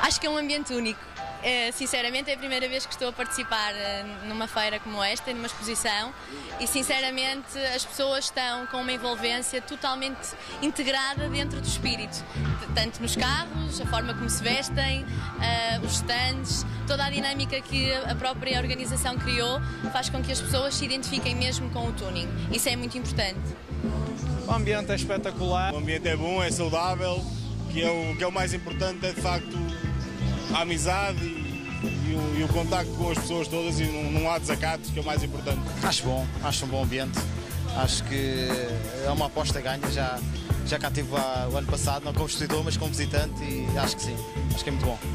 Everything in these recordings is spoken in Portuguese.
Acho que é um ambiente único. Sinceramente é a primeira vez que estou a participar numa feira como esta, numa exposição, e sinceramente as pessoas estão com uma envolvência totalmente integrada dentro do espírito, tanto nos carros, a forma como se vestem, os stands, toda a dinâmica que a própria organização criou faz com que as pessoas se identifiquem mesmo com o tuning. Isso é muito importante. O ambiente é espetacular. O ambiente é bom, é saudável, que é o mais importante, é de facto a amizade e o contacto com as pessoas todas, e não há desacatos, que é o mais importante. Acho bom, acho um bom ambiente. Acho que é uma aposta ganha. Já cá estive o ano passado, não como investidor, mas como visitante, e acho que sim, acho que é muito bom.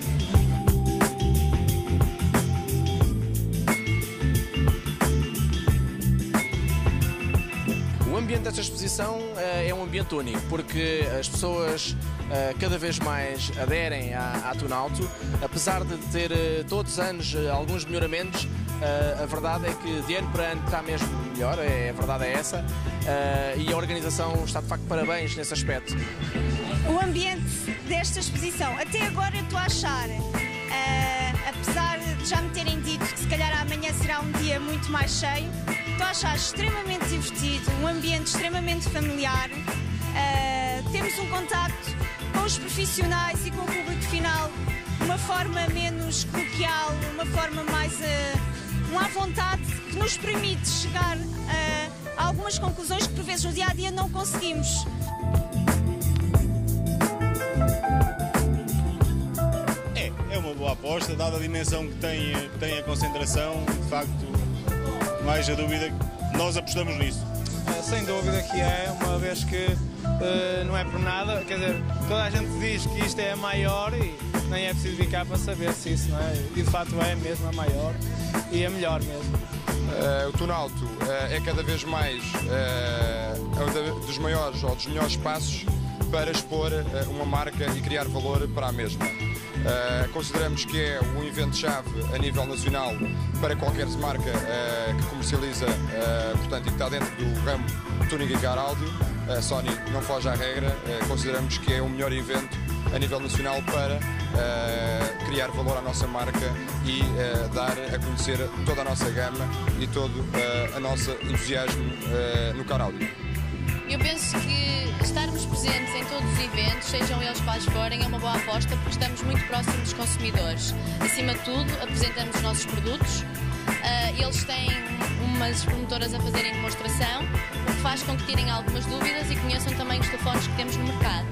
O ambiente desta exposição é um ambiente único, porque as pessoas cada vez mais aderem à Tunauto, apesar de ter todos os anos alguns melhoramentos. A verdade é que de ano para ano está mesmo melhor, a verdade é essa, e a organização está de facto parabéns nesse aspecto. O ambiente desta exposição, até agora eu estou a achar, apesar de já me terem dito que se calhar amanhã será um dia muito mais cheio, estou a achar extremamente divertido, um ambiente extremamente familiar. Temos um contacto com os profissionais e com o público final de uma forma menos coloquial, uma forma mais à vontade, que nos permite chegar a algumas conclusões que por vezes no dia-a-dia não conseguimos. É uma boa aposta, dada a dimensão que tem a concentração, de facto, não haja dúvida que nós apostamos nisso. Sem dúvida que é, uma vez que não é por nada, quer dizer, toda a gente diz que isto é a maior e nem é preciso vir cá para saber se isso não é, e de facto é mesmo a maior e a melhor mesmo. O Tunauto é cada vez mais um dos maiores ou dos melhores espaços para expor uma marca e criar valor para a mesma. Consideramos que é um evento-chave a nível nacional para qualquer marca que comercializa, portanto, e que está dentro do ramo tuning e car áudio. A Sony não foge à regra. Consideramos que é o melhor evento a nível nacional para criar valor à nossa marca e dar a conhecer toda a nossa gama e todo o nosso entusiasmo no car áudio. Eu penso que estarmos presentes em todos os eventos, sejam eles quais forem, é uma boa aposta porque estamos muito próximos dos consumidores. Acima de tudo, apresentamos os nossos produtos, eles têm umas promotoras a fazerem demonstração, o que faz com que tirem algumas dúvidas e conheçam também os telefones que temos no mercado.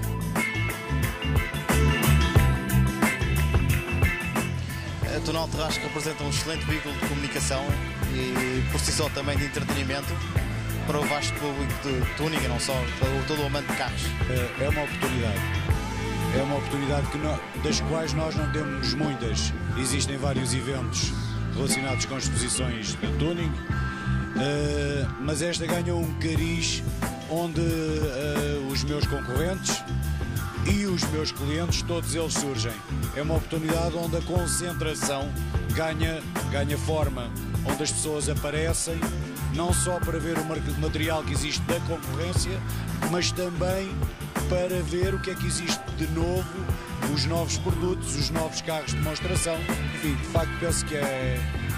A Tunauto acho que representa um excelente veículo de comunicação e por si só também de entretenimento para o vasto público de tuning, não só para todo o amante de carros. É uma oportunidade. É uma oportunidade das quais nós não temos muitas. Existem vários eventos relacionados com exposições de tuning, mas esta ganhou um cariz onde os meus concorrentes e os meus clientes, todos eles surgem. É uma oportunidade onde a concentração ganha forma, onde as pessoas aparecem, não só para ver o material que existe da concorrência, mas também para ver o que é que existe de novo, os novos produtos, os novos carros de demonstração. Enfim, de facto penso que é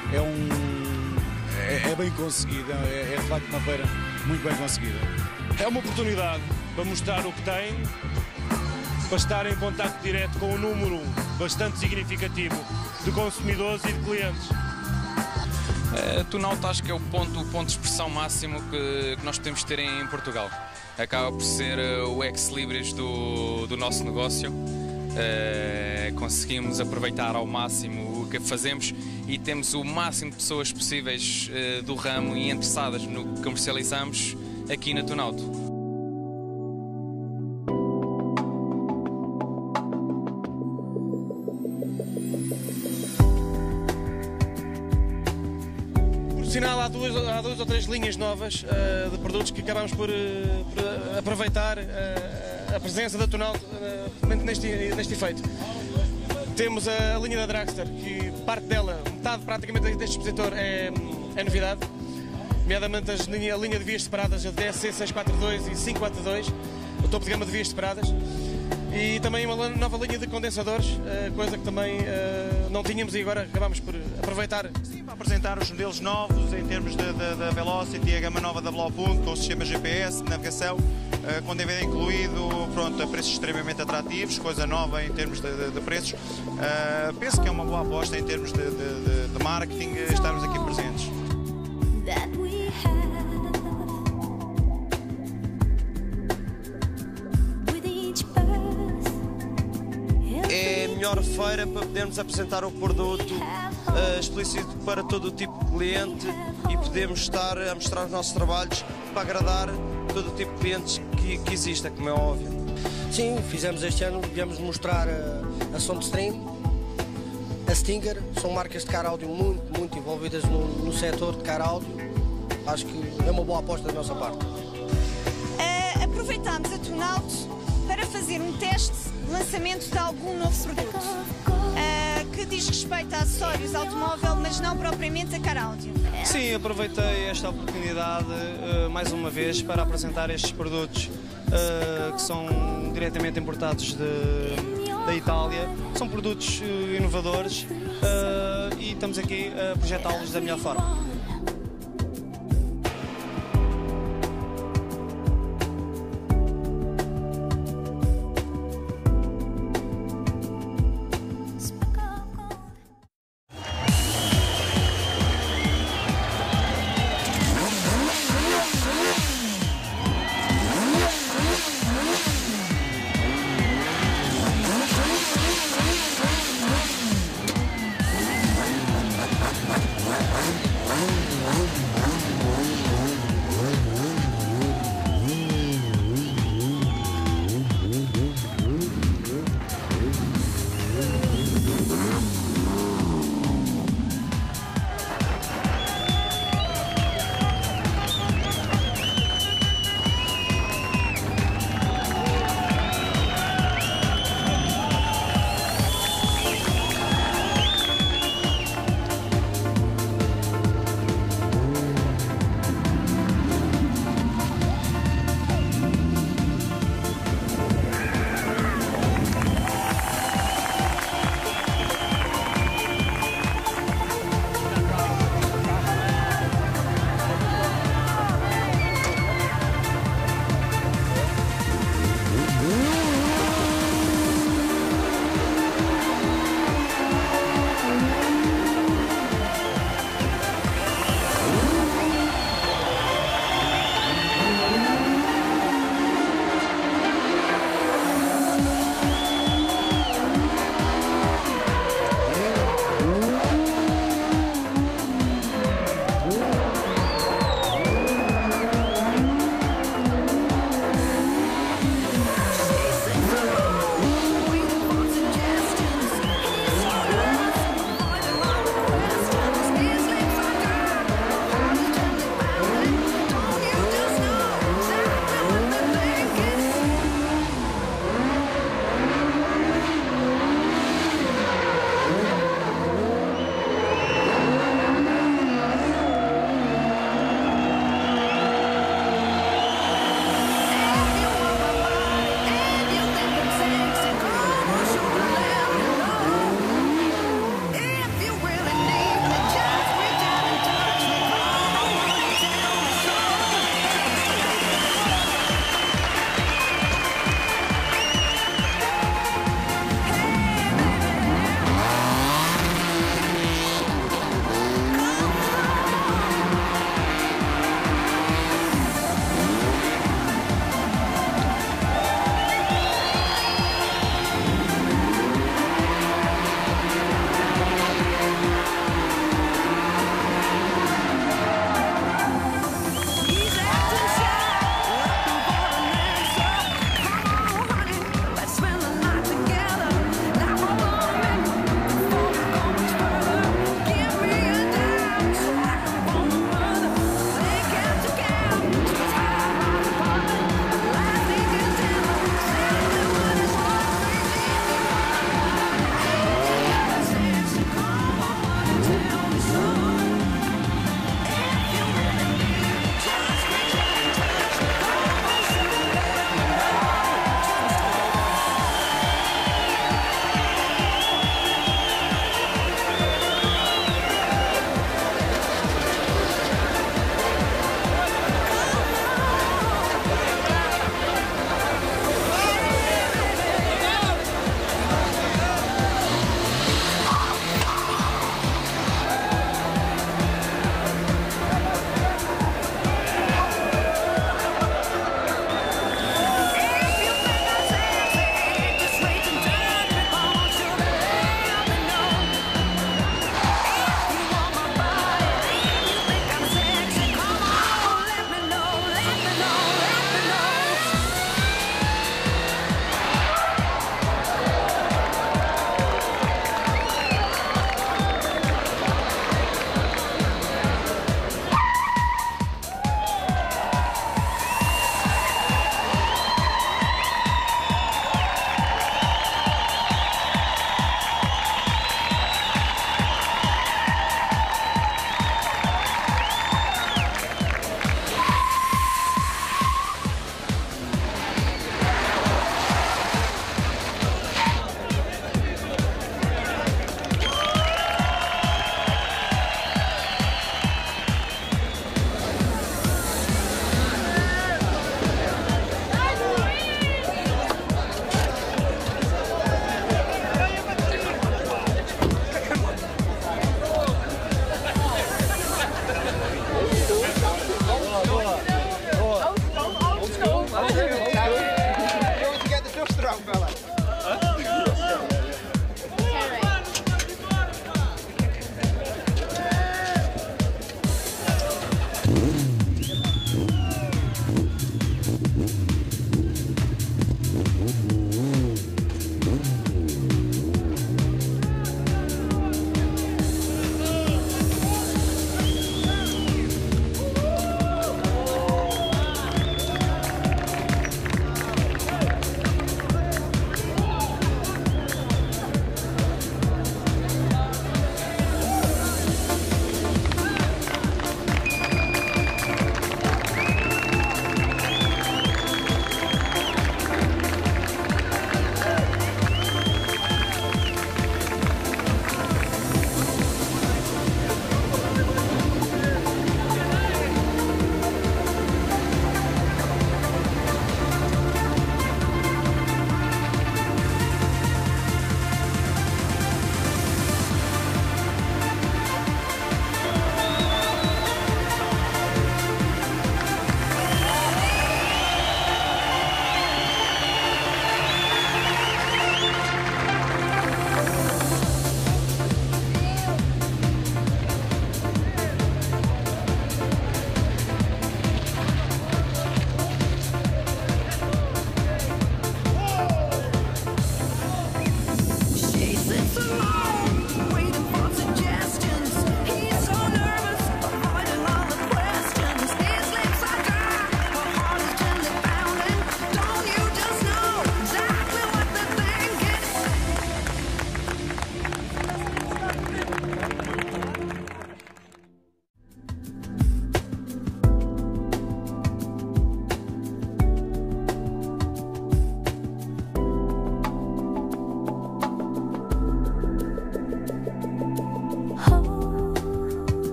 bem conseguida, é de facto uma feira muito bem conseguida. É uma oportunidade para mostrar o que tem, para estar em contacto direto com um número bastante significativo de consumidores e de clientes. Tunauto acho que é o ponto de expressão máximo que nós podemos ter em Portugal. Acaba por ser o ex-libris do nosso negócio. Conseguimos aproveitar ao máximo o que fazemos e temos o máximo de pessoas possíveis do ramo e interessadas no que comercializamos aqui na Tunauto. Há duas ou três linhas novas de produtos que acabamos por aproveitar a presença da Tunauto neste efeito. Temos a linha da Dragster, que parte dela, metade praticamente deste expositor é novidade, nomeadamente a linha de vias separadas, a DSC 642 e 542, o topo de gama de vias separadas. e também uma nova linha de condensadores, coisa que também não tínhamos e agora acabamos por aproveitar. Sim, para apresentar os modelos novos em termos da Velocity, a gama nova da Blaupunkt, com o sistema GPS, navegação, com DVD incluído, pronto, a preços extremamente atrativos, coisa nova em termos de preços. Penso que é uma boa aposta em termos de marketing estarmos aqui presentes. É a melhor feira para podermos apresentar o produto explícito para todo o tipo de cliente e podemos estar a mostrar os nossos trabalhos para agradar todo o tipo de clientes que exista, como é óbvio. Sim, fizemos este ano, viemos mostrar a Soundstream, a Stinger, são marcas de car áudio muito envolvidas no setor de car áudio. Acho que é uma boa aposta da nossa parte. Aproveitámos a Tonalto para fazer um teste de lançamento de algum novo produto que diz respeito a acessórios automóvel, mas não propriamente a car áudio. Sim, aproveitei esta oportunidade mais uma vez para apresentar estes produtos que são diretamente importados da Itália. São produtos inovadores e estamos aqui a projetá-los da melhor forma.